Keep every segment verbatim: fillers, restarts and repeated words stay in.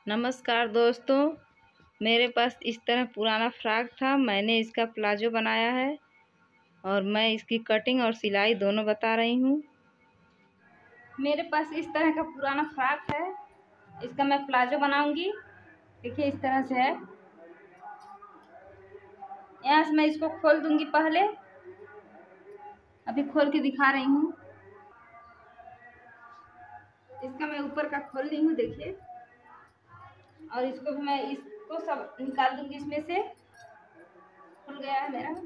नमस्कार दोस्तों, मेरे पास इस तरह पुराना फ्रॉक था। मैंने इसका प्लाजो बनाया है और मैं इसकी कटिंग और सिलाई दोनों बता रही हूँ। मेरे पास इस तरह का पुराना फ्रॉक है, इसका मैं प्लाजो बनाऊंगी। देखिए इस तरह से है। यहाँ से मैं इसको खोल दूंगी। पहले अभी खोल के दिखा रही हूँ। इसका मैं ऊपर का खोल रही हूँ, देखिए। और इसको भी मैं इसको सब निकाल दूंगी। इसमें से खुल गया है मेरा।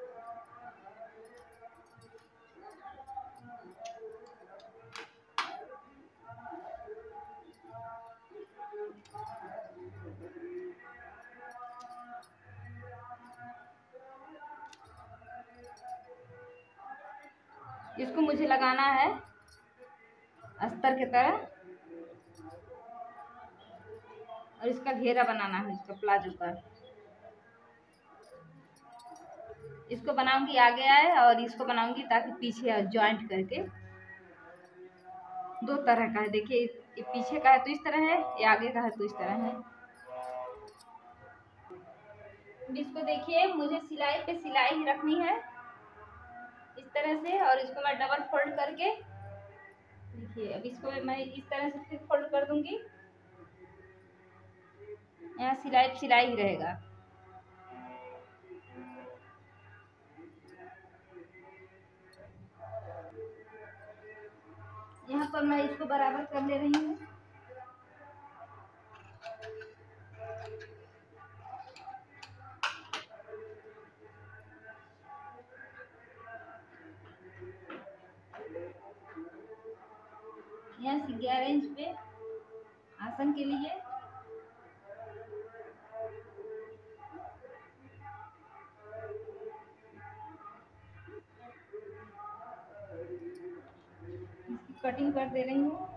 इसको मुझे लगाना है अस्तर की तरह और इसका घेरा बनाना है इसका प्लाजो का। इसको बनाऊंगी आगे आए और इसको बनाऊंगी ताकि पीछे जॉइंट करके। दो तरह का है, देखिए। ये पीछे का है तो इस तरह है, ये आगे का है तो इस तरह है। इसको देखिए, मुझे सिलाई पे सिलाई ही रखनी है इस तरह से। और इसको मैं डबल फोल्ड करके, देखिए अब इसको मैं इस तरह से फिर फोल्ड कर दूंगी। यहाँ सिलाई पे सिलाई ही रहेगा। यहाँ पर मैं इसको बराबर कर ले रही हूँ। यहाँ से ग्यारह इंच पे आसन के लिए। कटिंग कर दे रही हूँ।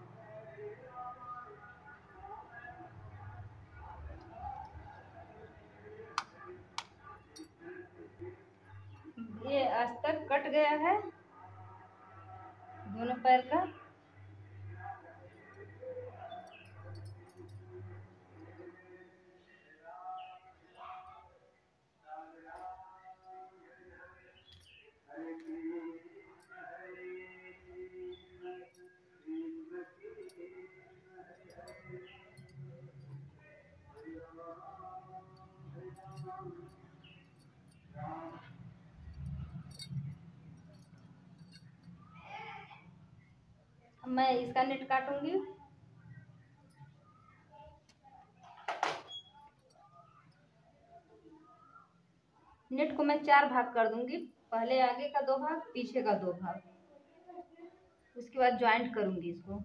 ये अस्तर कट गया है दोनों पैर का। मैं इसका नेट काटूंगी। नेट को मैं चार भाग कर दूंगी। पहले आगे का दो भाग, पीछे का दो भाग। उसके बाद ज्वाइंट करूंगी इसको।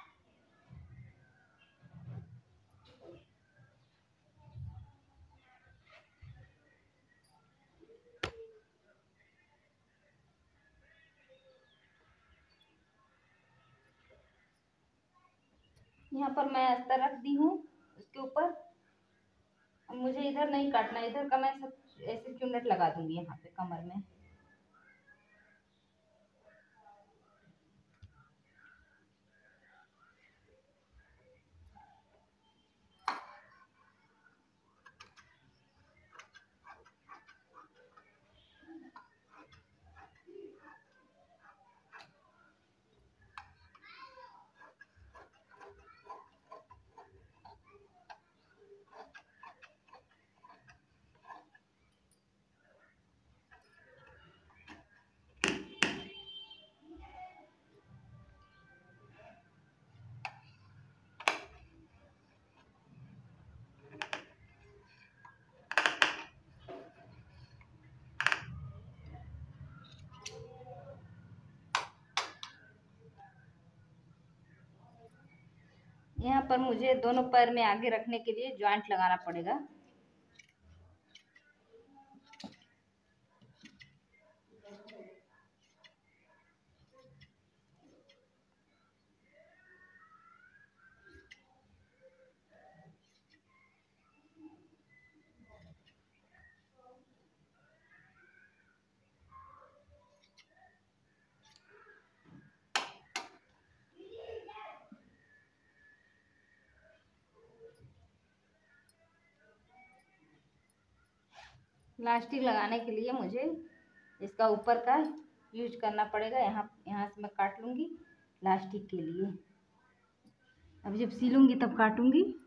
यहाँ पर मैं अस्तर रख दी हूँ उसके ऊपर। अब मुझे इधर नहीं काटना, इधर का मैं सब ऐसे चुन्नट लगा दूंगी यहाँ पे कमर में। यहाँ पर मुझे दोनों पैर में आगे रखने के लिए ज्वाइंट लगाना पड़ेगा। इलास्टिक लगाने के लिए मुझे इसका ऊपर का यूज करना पड़ेगा। यहाँ यहाँ से मैं काट लूँगी इलास्टिक के लिए। अब जब सिलूँगी तब काटूँगी।